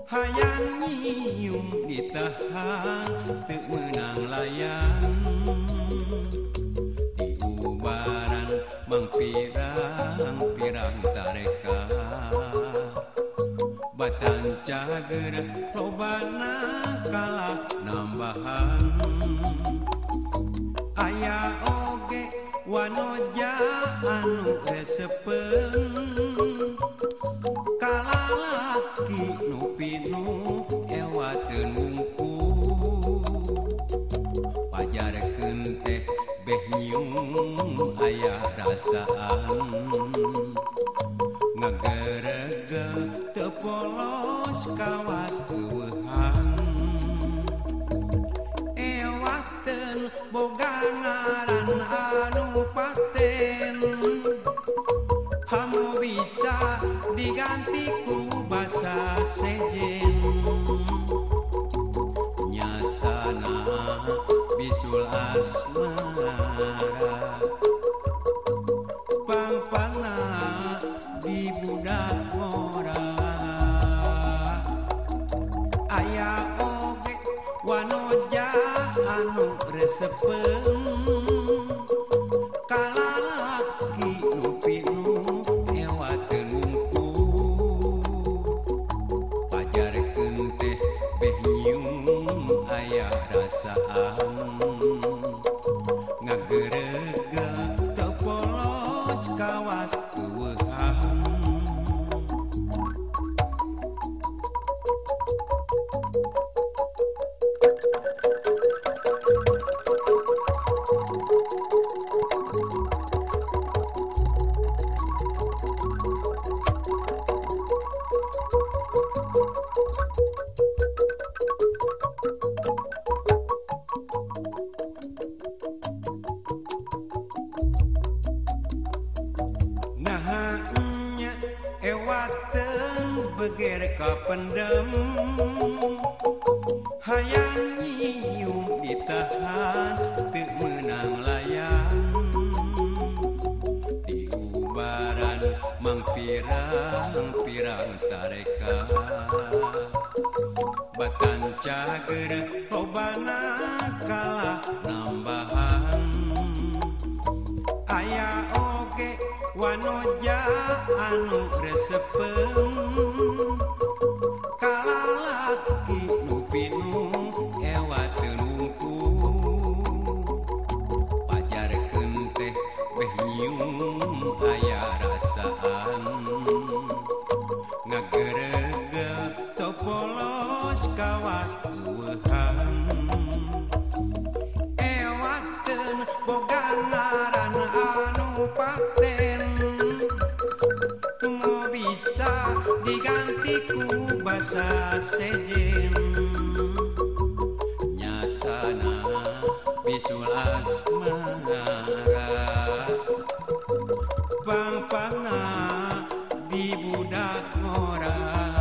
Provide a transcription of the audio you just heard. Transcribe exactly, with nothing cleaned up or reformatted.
hayang nyium ditahan teu meunang layang di ubaran mang pirang-pirang tareka batan cager lobana kalah nambahan aya oge wanoja anu resepen kalalaki nu pinu ewa teu nungku pajarekeun teh beh nyium aya rasaan ngagerege teu polos kawas eueuhan ewa teu boga ngaran anu paten hamu bisa diganti ku basa sejen nyatana bisul asmara pangpangna di budak ngora aya oge wanoja anu resepen kalalaki nu pinu ewa teu nungku pajarekeun teh beh nyium aya rasaan ngagerege teu polos kawas eueuhan nahanya ewaten beger ka pendem hayang nyium ditahan teu meunang layang di ubaran mang pirang-pirang tareka batan cager lobana kalah nambahan aya oge wanoja anu resepen kalalaki nu pinu ewa teu nungku pajarekeun teh beh nyium aya rasaan ngagerege teu polos kawas eueuhan ewa teu boga ngaran anu paten mau bisa diganti ku basa sejen nyatana bisul asmara pangpangna di budak ngora